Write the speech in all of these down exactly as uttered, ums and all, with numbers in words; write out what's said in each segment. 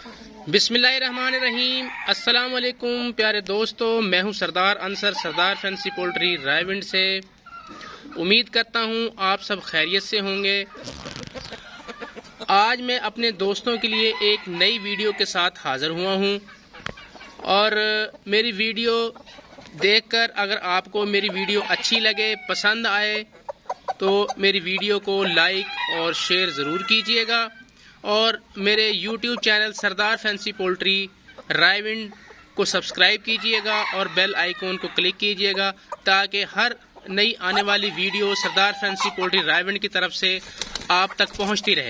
बिस्मिल्लाहिर्रहमानिर्रहीम। अस्सलाम वालेकुम प्यारे दोस्तों, मैं हूं सरदार अंसर, सरदार फैंसी पोल्ट्री रायविंड से। उम्मीद करता हूं आप सब खैरियत से होंगे। आज मैं अपने दोस्तों के लिए एक नई वीडियो के साथ हाजिर हुआ हूं और मेरी वीडियो देखकर अगर आपको मेरी वीडियो अच्छी लगे, पसंद आए तो मेरी वीडियो को लाइक और शेयर ज़रूर कीजिएगा और मेरे YouTube channel Sardar fancy poultry Raiwind को सब्सक्राइब कीजिएगा और बेल आइकॉन को क्लिक कीजिएगा ताकि हर नई आने वाली video Sardar fancy poultry Raiwind की तरफ से आप तक पहुंचती रहे।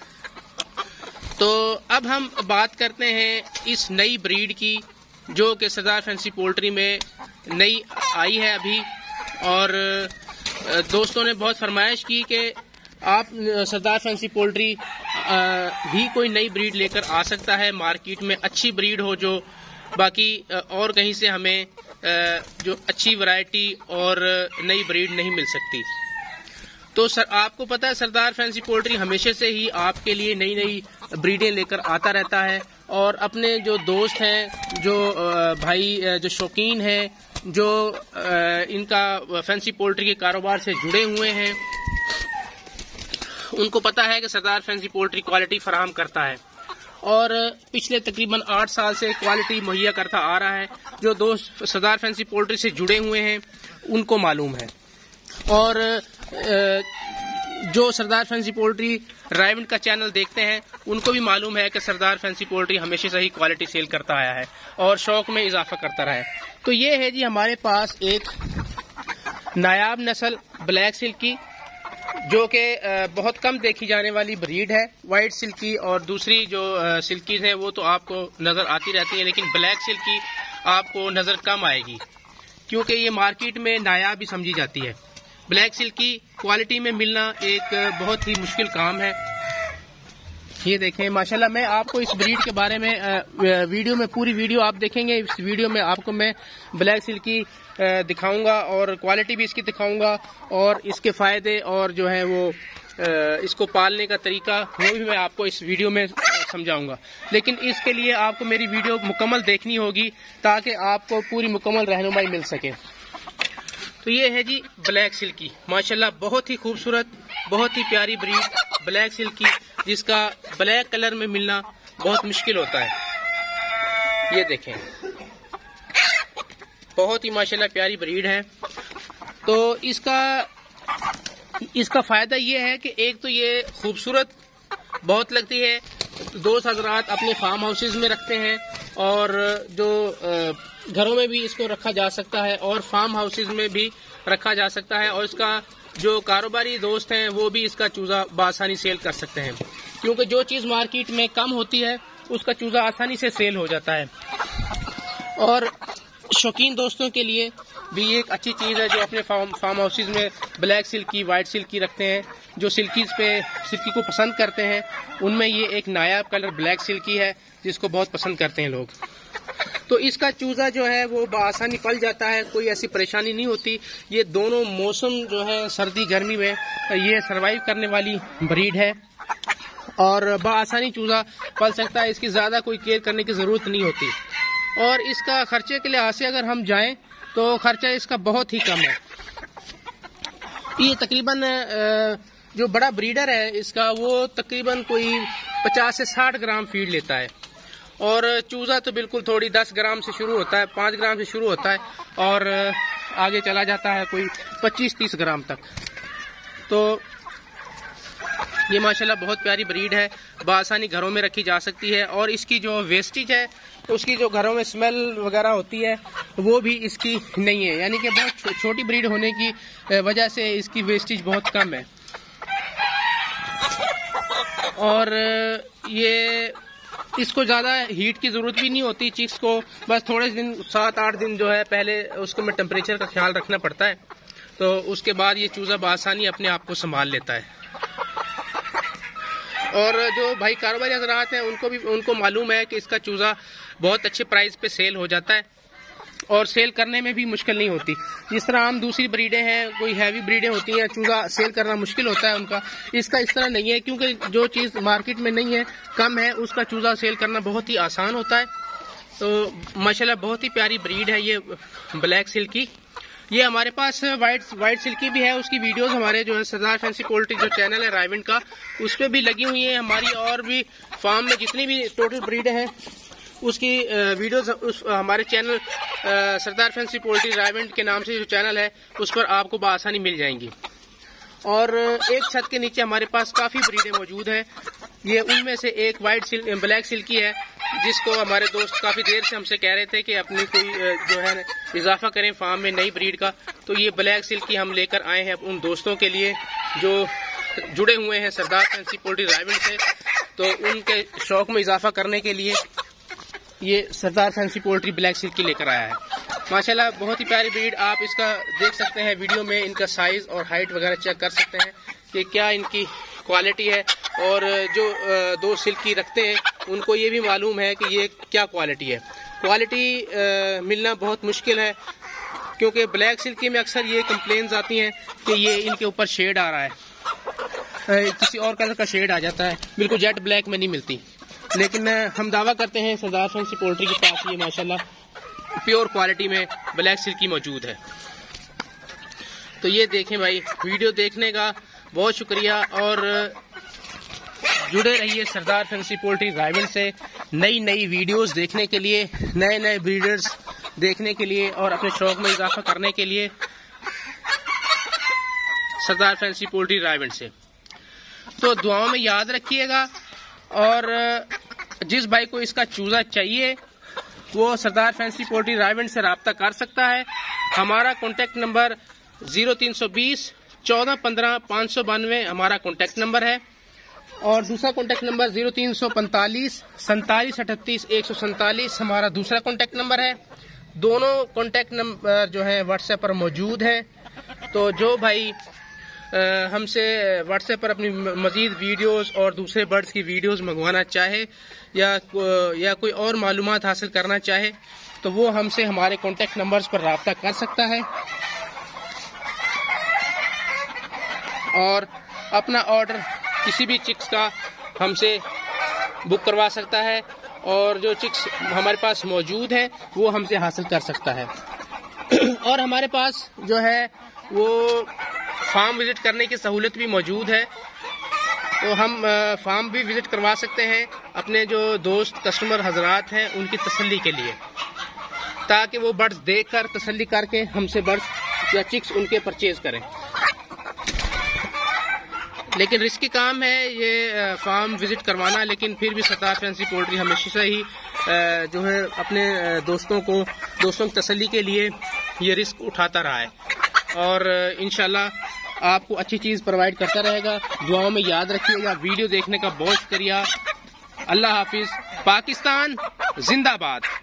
तो अब हम बात करते हैं इस नई ब्रीड की जो कि सरदार फैंसी पोल्ट्री में नई आई है अभी। और दोस्तों ने बहुत फरमाइश की कि आप सरदार फैंसी पोल्ट्री भी कोई नई ब्रीड लेकर आ सकता है मार्केट में, अच्छी ब्रीड हो जो बाकी और कहीं से हमें जो अच्छी वैरायटी और नई ब्रीड नहीं मिल सकती। तो सर आपको पता है सरदार फैंसी पोल्ट्री हमेशा से ही आपके लिए नई नई ब्रीडें लेकर आता रहता है और अपने जो दोस्त हैं, जो भाई जो शौकीन हैं, जो इनका फैंसी पोल्ट्री के कारोबार से जुड़े हुए हैं, उनको पता है कि सरदार फैंसी पोल्ट्री क्वालिटी फराहम करता है और पिछले तकरीबन आठ साल से क्वालिटी मुहैया करता आ रहा है। जो दोस्त सरदार फैंसी पोल्ट्री से जुड़े हुए हैं उनको मालूम है और जो सरदार फैंसी पोल्ट्री रायविंड का चैनल देखते हैं उनको भी मालूम है कि सरदार फैंसी पोल्ट्री हमेशा से ही क्वालिटी सेल करता आया है और शौक में इजाफा करता रहा है। तो ये है जी हमारे पास एक नायाब नस्ल ब्लैक सिल्की जो कि बहुत कम देखी जाने वाली ब्रीड है। वाइट सिल्की और दूसरी जो सिल्कीज हैं वो तो आपको नजर आती रहती है, लेकिन ब्लैक सिल्की आपको नजर कम आएगी क्योंकि ये मार्केट में नायाब ही समझी जाती है। ब्लैक सिल्की क्वालिटी में मिलना एक बहुत ही मुश्किल काम है। ये देखें माशाल्लाह, मैं आपको इस ब्रीड के बारे में वीडियो में पूरी वीडियो आप देखेंगे। इस वीडियो में आपको मैं ब्लैक सिल्की दिखाऊंगा और क्वालिटी भी इसकी दिखाऊंगा और इसके फायदे और जो है वो इसको पालने का तरीका वो भी मैं आपको इस वीडियो में समझाऊंगा। लेकिन इसके लिए आपको मेरी वीडियो मुकम्मल देखनी होगी ताकि आपको पूरी मुकम्मल रहनुमाई मिल सके। तो ये है जी ब्लैक सिल्की, माशाल्लाह बहुत ही खूबसूरत, बहुत ही प्यारी ब्रीड ब्लैक सिल्की, जिसका ब्लैक कलर में मिलना बहुत मुश्किल होता है। ये देखें बहुत ही माशाल्लाह प्यारी ब्रीड है। तो इसका इसका फायदा ये है कि एक तो ये खूबसूरत बहुत लगती है, दोस्त हजरात अपने फार्म हाउसेज में रखते हैं और जो घरों में भी इसको रखा जा सकता है और फार्म हाउसेज में भी रखा जा सकता है और इसका जो कारोबारी दोस्त हैं वो भी इसका चूजा बआसानी सेल कर सकते हैं क्योंकि जो चीज़ मार्केट में कम होती है उसका चूजा आसानी से सेल हो जाता है। और शौकीन दोस्तों के लिए भी एक अच्छी चीज़ है जो अपने फार्म फार्म हाउसेज में ब्लैक सिल्की, वाइट सिल्की रखते हैं, जो सिल्कीज पे सिल्की को पसंद करते हैं उनमें ये एक नायाब कलर ब्लैक सिल्की है जिसको बहुत पसंद करते हैं लोग। तो इसका चूजा जो है वो बआसानी पल जाता है, कोई ऐसी परेशानी नहीं होती। ये दोनों मौसम जो है सर्दी गर्मी में ये सरवाइव करने वाली ब्रीड है और बआसानी चूजा पल सकता है, इसकी ज़्यादा कोई केयर करने की ज़रूरत नहीं होती। और इसका खर्चे के लिहाज से अगर हम जाएं तो खर्चा इसका बहुत ही कम है। ये तकरीबन जो बड़ा ब्रीडर है इसका वो तकरीबन कोई पचास से साठ ग्राम फीड लेता है और चूजा तो बिल्कुल थोड़ी दस ग्राम से शुरू होता है, पाँच ग्राम से शुरू होता है और आगे चला जाता है कोई पच्चीस तीस ग्राम तक। तो ये माशाल्लाह बहुत प्यारी ब्रीड है, बआसानी घरों में रखी जा सकती है और इसकी जो वेस्टेज है उसकी जो घरों में स्मेल वगैरह होती है वो भी इसकी नहीं है, यानी कि बहुत छोटी ब्रीड होने की वजह से इसकी वेस्टेज बहुत कम है। और ये इसको ज़्यादा हीट की ज़रूरत भी नहीं होती चिक्स को, बस थोड़े दिन सात आठ दिन जो है पहले उसको में टेम्परेचर का ख्याल रखना पड़ता है, तो उसके बाद ये चूज़ा बआसानी अपने आप को संभाल लेता है। और जो भाई कारोबारी हजरात हैं उनको भी उनको मालूम है कि इसका चूज़ा बहुत अच्छे प्राइस पे सेल हो जाता है और सेल करने में भी मुश्किल नहीं होती। जिस तरह हम दूसरी ब्रीडें हैं, कोई हैवी ब्रीडें होती हैं, चूजा सेल करना मुश्किल होता है उनका, इसका इस तरह नहीं है, क्योंकि जो चीज़ मार्केट में नहीं है, कम है, उसका चूजा सेल करना बहुत ही आसान होता है। तो माशाल्लाह बहुत ही प्यारी ब्रीड है ये ब्लैक सिल्की। ये हमारे पास वाइट वाइट सिल्की भी है, उसकी वीडियोस हमारे जो है सरदार फैंसी पोल्ट्री जो चैनल है रायविंड का, उस पर भी लगी हुई है। हमारी और भी फार्म में जितनी भी टोटल ब्रीडें हैं उसकी वीडियोस उस हमारे channel Sardar fancy poultry Raiwind के नाम से जो चैनल है उस पर आपको बआसानी मिल जाएंगी। और एक छत के नीचे हमारे पास काफ़ी ब्रीडें मौजूद हैं। ये उनमें से एक वाइट सिल ब्लैक सिल्की है, जिसको हमारे दोस्त काफ़ी देर से हमसे कह रहे थे कि अपनी कोई जो है इजाफा करें फार्म में नई ब्रीड का। तो ये ब्लैक सिल्की हम लेकर आए हैं उन दोस्तों के लिए जो जुड़े हुए हैं सरदार फैंसी पोल्ट्री रायविंड से। तो उनके शौक में इजाफा करने के लिए ये Sardar fancy poultry black silky लेकर आया है। माशाल्लाह बहुत ही प्यारी ब्रीड, आप इसका देख सकते हैं वीडियो में, इनका साइज और हाइट वगैरह चेक कर सकते हैं कि क्या इनकी क्वालिटी है। और जो दो सिल्की रखते हैं उनको ये भी मालूम है कि ये क्या क्वालिटी है। क्वालिटी मिलना बहुत मुश्किल है, क्योंकि ब्लैक सिल्की में अक्सर ये कंप्लेंट्स आती हैं कि ये इनके ऊपर शेड आ रहा है, किसी और कलर का शेड आ जाता है, बिल्कुल जेट ब्लैक में नहीं मिलती। लेकिन हम दावा करते हैं सरदार फैंसी पोल्ट्री के पास ये माशाल्लाह प्योर क्वालिटी में ब्लैक सिल्की मौजूद है। तो ये देखें भाई, वीडियो देखने का बहुत शुक्रिया और जुड़े रहिए सरदार फैंसी पोल्ट्री रायविंड से नई नई वीडियोस देखने के लिए, नए नए ब्रीडर्स देखने के लिए और अपने शौक में इजाफा करने के लिए सरदार फैंसी पोल्ट्री रायविंड से। तो दुआओं में याद रखिएगा, और जिस भाई को इसका चूजा चाहिए वो सरदार फैंसी पोल्ट्री रायविंड से रब्ता कर सकता है। हमारा कॉन्टेक्ट नंबर जीरो तीन सौ बीस चौदह पंद्रह पाँच सौ बानवे हमारा कॉन्टेक्ट नंबर है, और दूसरा कॉन्टेक्ट नंबर जीरो तीन सौ पैंतालीस सैंतालीस अठतीस एक सौ सैंतालीस हमारा दूसरा कॉन्टेक्ट नंबर है। दोनों कॉन्टेक्ट नंबर जो है व्हाट्सएप पर मौजूद हैं। तो जो भाई हमसे व्हाट्सएप पर अपनी मजीद वीडियोस और दूसरे बर्ड्स की वीडियोस मंगवाना चाहे या या कोई और मालूमात हासिल करना चाहे तो वो हमसे हमारे कॉन्टेक्ट नंबर्स पर रब्ता कर सकता है और अपना ऑर्डर किसी भी चिक्स का हमसे बुक करवा सकता है, और जो चिक्स हमारे पास मौजूद हैं वो हमसे हासिल कर सकता है। और हमारे पास जो है वो फार्म विजिट करने की सहूलत भी मौजूद है, तो हम फार्म भी विजिट करवा सकते हैं अपने जो दोस्त कस्टमर हजरात हैं उनकी तसल्ली के लिए, ताकि वो बर्ड्स देखकर तसल्ली करके हमसे बर्ड्स या चिक्स उनके परचेज करें। लेकिन रिस्की काम है ये फार्म विजिट करवाना, लेकिन फिर भी सरदार फैंसी पोल्ट्री हमेशा से ही जो है अपने दोस्तों को दोस्तों की तसल्ली के लिए ये रिस्क उठाता रहा है, और इंशाल्लाह आपको अच्छी चीज़ प्रोवाइड करता रहेगा। दुआओं में याद रखिएगा। वीडियो देखने का बहुत शुक्रिया। अल्लाह हाफिज। पाकिस्तान जिंदाबाद।